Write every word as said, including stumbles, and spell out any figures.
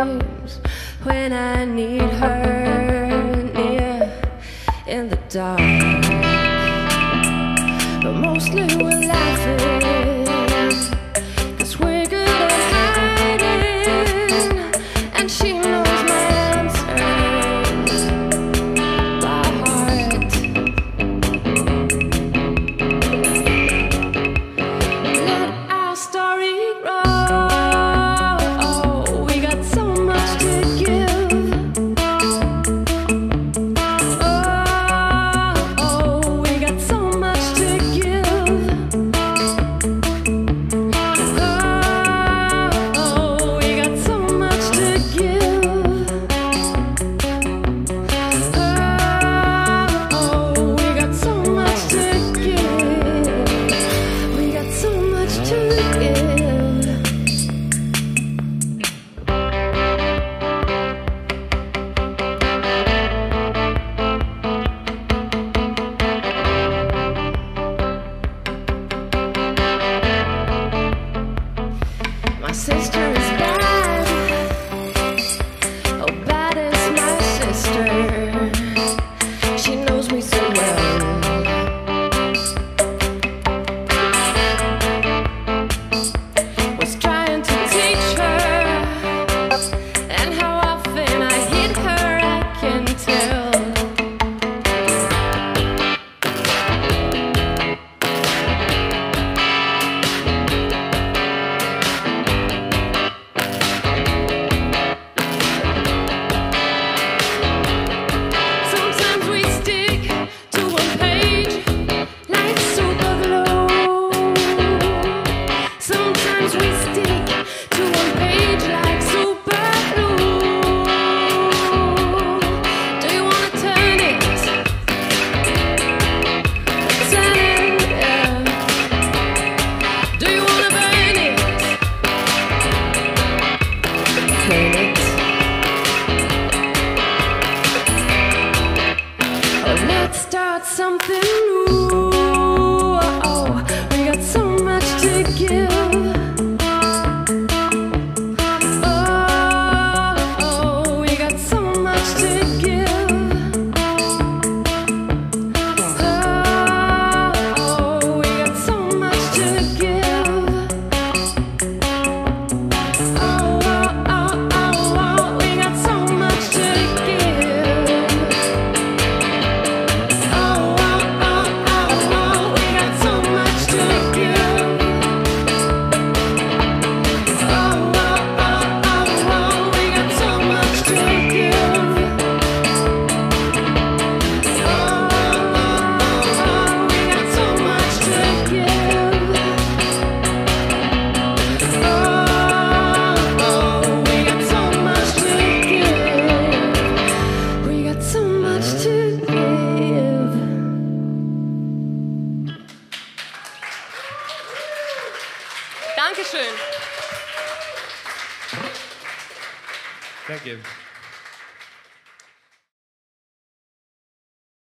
times when I need her near in the dark, but mostly we're laughing, 'cause we're good at hiding, and she knows my answers by heart. Let our story grow, we got so much to give. Oh, we got so much to give. Oh, we got so much to give. Oh, we got so much to give. We got so much to give. My sister is bad, oh bad is my sister. She knows me so well. Was trying to teach her, and how often I hit her I can tell. Sometimes we stick to one page like super glue. Sometimes we stick to one page like super glue. Do you wanna turn it? Turn it, yeah. Do you wanna burn it? Burn it. Oh, let's start something new. Oh, we got so much to give. Oh, oh, we got so much to give. Oh, oh, we got so much to give. Oh, oh, oh, oh, oh, we got so much to give. Oh, oh, oh, oh, oh, we got so much to give. Oh, oh, oh, oh, oh, we got so much to give. Oh, oh, oh, we got so much to give. Oh, oh, we got so much to give. We got so much to give. Dankeschön. Thank you.